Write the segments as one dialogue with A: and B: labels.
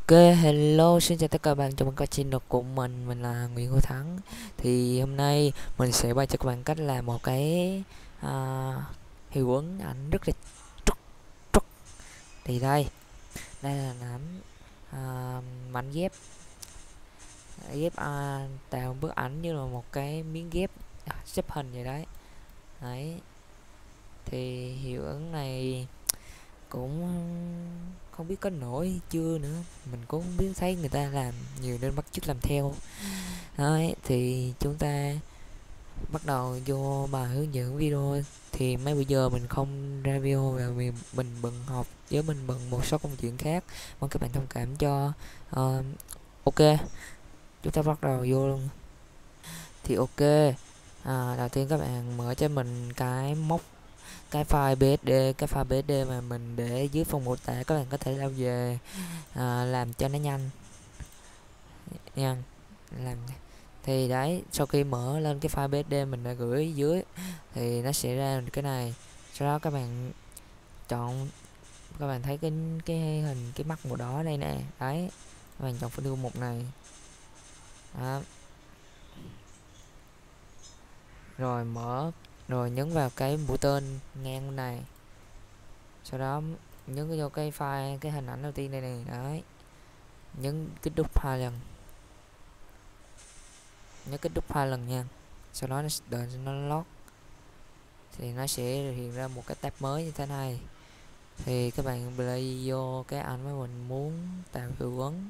A: Ok, hello, xin chào tất cả các bạn, chào mừng các channel của mình là Nguyễn Hữu Thắng. Thì hôm nay mình sẽ bày cho các bạn cách làm một cái hiệu ứng ảnh rất là trúc trúc. Thì đây là ảnh mảnh ghép tạo bức ảnh như là một cái miếng ghép xếp hình vậy đấy. Đấy, thì hiệu ứng này cũng không biết có nổi chưa nữa, mình cũng không biết, thấy người ta làm nhiều nên bắt chước làm theo. Đấy, thì chúng ta bắt đầu vô bài hướng dẫn video. Thì mấy bữa giờ mình không ra video và mình bận học với mình bận một số công chuyện khác, mong các bạn thông cảm cho. Ok, chúng ta bắt đầu vô luôn. Thì ok, đầu tiên các bạn mở cho mình cái file BSD, mà mình để dưới phần mô tả. Các bạn có thể lao về làm cho nó nhanh nha. Thì đấy, sau khi mở lên cái file BSD mình đã gửi dưới thì nó sẽ ra cái này. Sau đó các bạn chọn, các bạn thấy cái hình cái mắt màu đỏ đây nè. Đấy, các bạn chọn folder một này đó. Rồi mở, rồi nhấn vào cái mũi tên ngang này, sau đó nhấn vô cái file, cái hình ảnh đầu tiên đây này. Đấy, nhấn kích đúc 2 lần, nhấn kích đúc 2 lần nha. Sau đó nó đợi nó lót thì nó sẽ hiện ra một cái tab mới như thế này. Thì các bạn play vô cái ảnh mà mình muốn tạo hiệu ứng.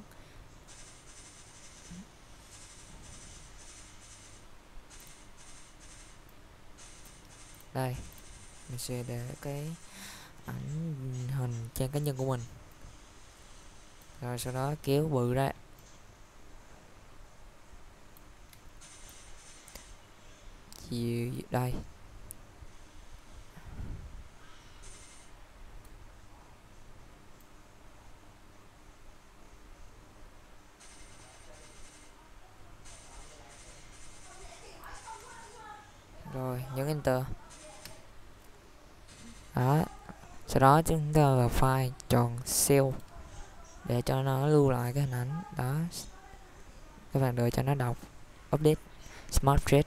A: Đây, mình sẽ để cái ảnh hình trang cá nhân của mình, rồi sau đó kéo bự ra. Chiều đây, rồi nhấn enter đó. Sau đó chúng ta vào file, chọn save để cho nó lưu lại cái hình ảnh đó. Các bạn đợi cho nó đọc update smart thread.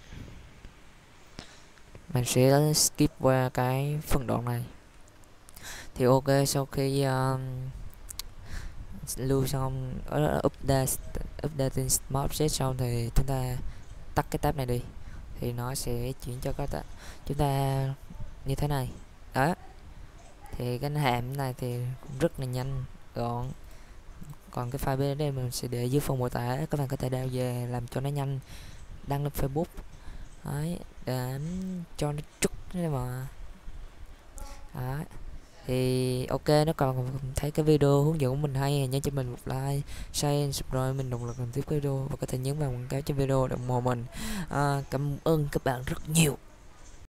A: Mình sẽ skip qua cái phần đoạn này. Thì ok, sau khi lưu xong, updating smart thread xong thì chúng ta tắt cái tab này đi, thì nó sẽ chuyển cho chúng ta như thế này đó. Thì cái hàm này thì rất là nhanh gọn. Còn cái file BSD mình sẽ để dưới phần mô tả, các bạn có thể download về làm cho nó nhanh, đăng lên Facebook. Đấy, để cho nó trúc thế mà. Đó, thì ok, nếu còn thấy cái video hướng dẫn của mình hay thì nhớ cho mình một like, share, subscribe mình động lực làm tiếp cái video, và có thể nhấn vào quảng cáo trên video để ủng hộ mình. Cảm ơn các bạn rất nhiều.